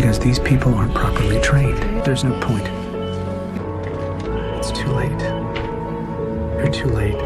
because these people aren't properly trained. There's no point. It's too late. You're too late.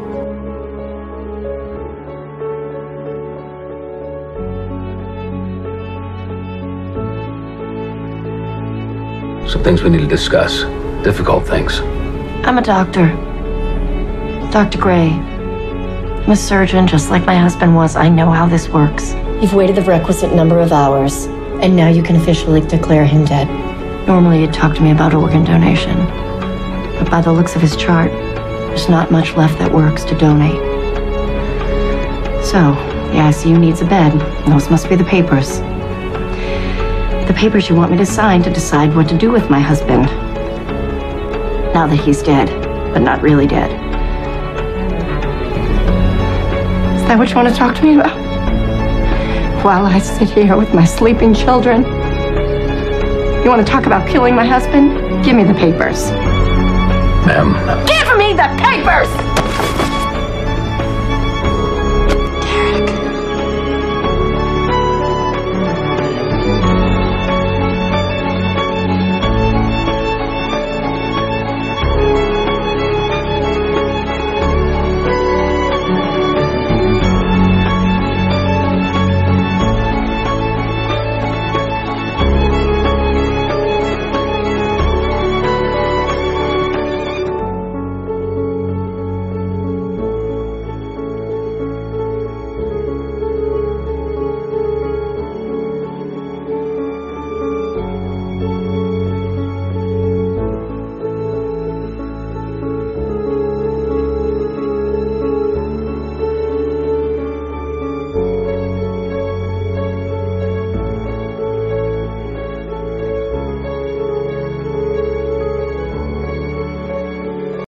Some things we need to discuss. Difficult things. I'm a doctor. Dr. Gray. I'm a surgeon, just like my husband was. I know how this works. You've waited the requisite number of hours, and now you can officially declare him dead. Normally he'd talk to me about organ donation, but by the looks of his chart, there's not much left that works to donate. So, the ICU needs a bed, and those must be the papers. The papers you want me to sign to decide what to do with my husband. Now that he's dead, but not really dead. Is that what you want to talk to me about? While I sit here with my sleeping children? You want to talk about killing my husband? Give me the papers. Ma'am. Give me the papers!